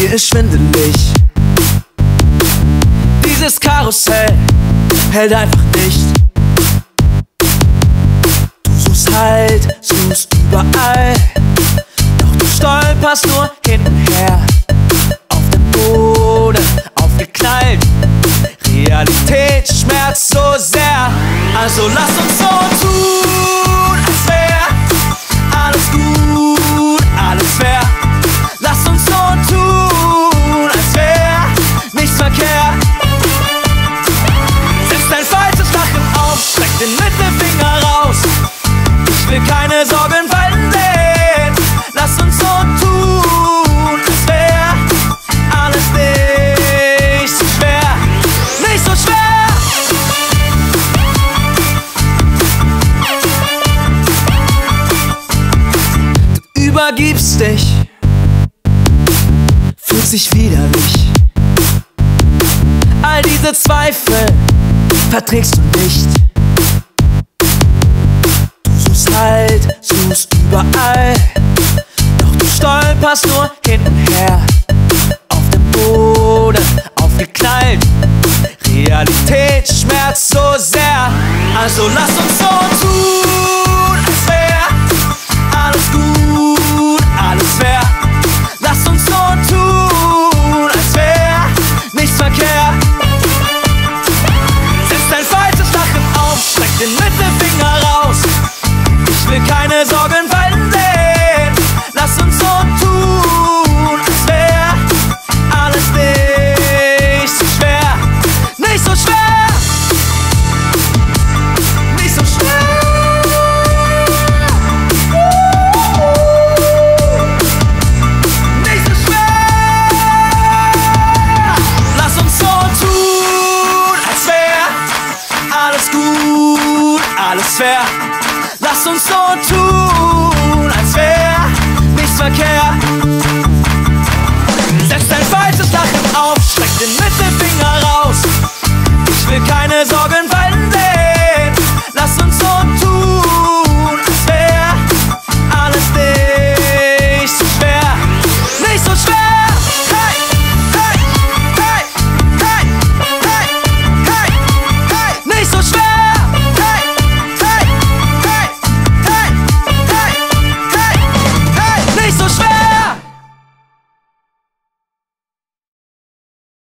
Mir ist schwindelig. Dieses Karussell hält einfach nicht. Du suchst Halt, suchst überall, doch du stolperst nur hintenher. Auf dem Boden aufgeknallt, Realität schmerzt so sehr. Also lass uns so tun, als wär alles gut, alles fair. Lass uns so tun, als wär nichts verkehrt. Setz dein falsches Lachen auf, streck den Mittelfinger raus. Ich will keine Sorgen verlieren. Lass uns so tun, als wär alles nicht so schwer, nicht so schwer. Du übergibst dich, fühlt sich widerlich. All diese Zweifel verträgst du nicht. Du suchst Halt, suchst überall, doch du stolperst nur hintenher. Auf dem Boden aufgeknallt, Realität schmerzt so sehr. Also lass uns so tun, als wär alles gut, alles fair. Lass uns so tun, als wär nichts verkehrt. Setz dein falsches Lachen auf, streck den Mittelfinger raus. Ich will keine Sorgen verlieren. Lass uns so tun, als wär alles nicht so schwer, nicht so schwer, nicht so schwer. Nicht so schwer. Lass uns so tun, als wär alles gut, alles fair. Lass uns so tun, als wär nichts verkehrt. Setz dein falsches Lachen auf, streck den Mittelfinger